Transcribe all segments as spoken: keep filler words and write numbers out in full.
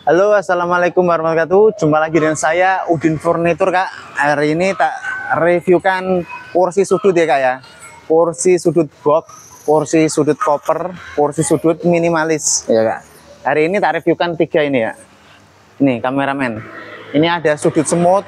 Halo, assalamualaikum warahmatullahi wabarakatuh. Jumpa lagi dengan saya Udin Furnitur, Kak. Hari ini tak reviewkan kursi sudut ya, Kak ya. Kursi sudut box, kursi sudut koper, kursi sudut minimalis ya, Kak. Hari ini tak reviewkan tiga ini ya. Ini kameramen. Ini ada sudut semut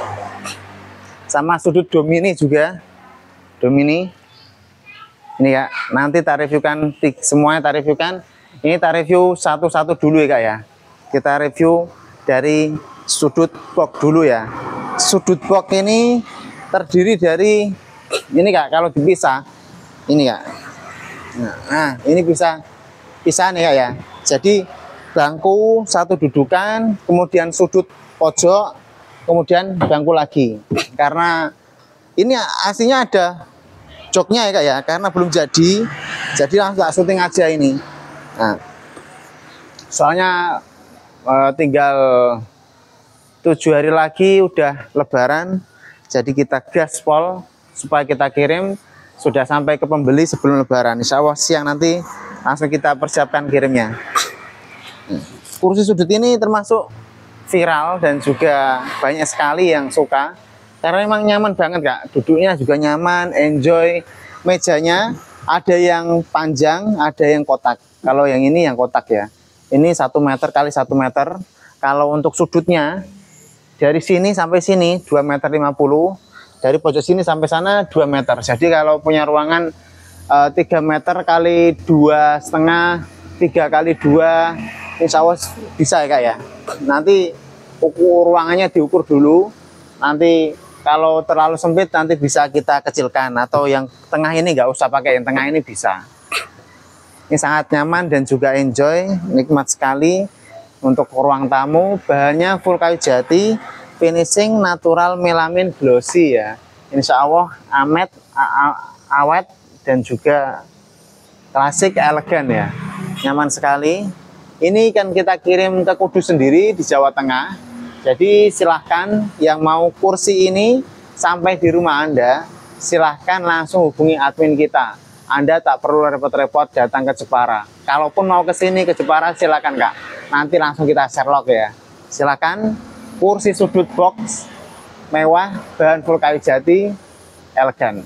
sama sudut domini juga. Domini. Ini Kak, nanti tak reviewkan semuanya, tak reviewkan. Ini tak review satu-satu dulu ya, Kak ya. Kita review dari sudut box dulu ya. Sudut box ini terdiri dari ini Kak, kalau dipisah ini Kak. Nah, nah ini bisa pisah nih Kak ya. Jadi bangku satu dudukan, kemudian sudut pojok, kemudian bangku lagi. Karena ini aslinya ada joknya ya Kak ya, karena belum jadi. Jadi langsung tak syuting aja ini. Nah, soalnya Uh, tinggal tujuh hari lagi udah lebaran, jadi kita gaspol supaya kita kirim sudah sampai ke pembeli sebelum lebaran. Insya Allah siang nanti langsung kita persiapkan kirimnya. Kursi sudut ini termasuk viral dan juga banyak sekali yang suka karena memang nyaman banget Kak, duduknya juga nyaman, enjoy. Mejanya ada yang panjang, ada yang kotak. Kalau yang ini yang kotak ya, ini satu meter kali satu meter. Kalau untuk sudutnya dari sini sampai sini dua meter lima puluh, dari pojok sini sampai sana dua meter. Jadi kalau punya ruangan e, tiga meter kali dua setengah, tiga kali dua, insya Allah bisa ya Kak ya. Nanti ukur ruangannya diukur dulu. Nanti kalau terlalu sempit nanti bisa kita kecilkan, atau yang tengah ini nggak usah pakai, yang tengah ini bisa. Ini sangat nyaman dan juga enjoy, nikmat sekali untuk ruang tamu. Bahannya full kayu jati, finishing natural melamin glossy ya. Insya Allah amet, awet dan juga klasik elegan ya. Nyaman sekali. Ini kan kita kirim ke Kudus sendiri di Jawa Tengah. Jadi silahkan yang mau kursi ini sampai di rumah Anda, silahkan langsung hubungi admin kita. Anda tak perlu repot-repot datang ke Jepara. Kalaupun mau ke sini ke Jepara silakan Kak. Nanti langsung kita Sherlock ya. Silakan, kursi sudut box mewah, bahan full kayu jati, elegan.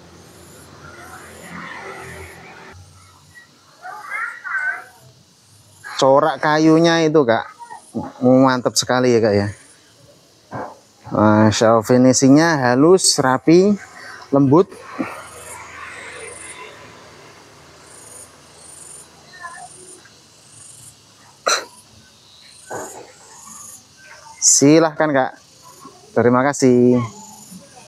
Corak kayunya itu Kak, mantap sekali ya Kak ya. Masya Allah, finishingnya halus, rapi, lembut. Silahkan Kak. Terima kasih.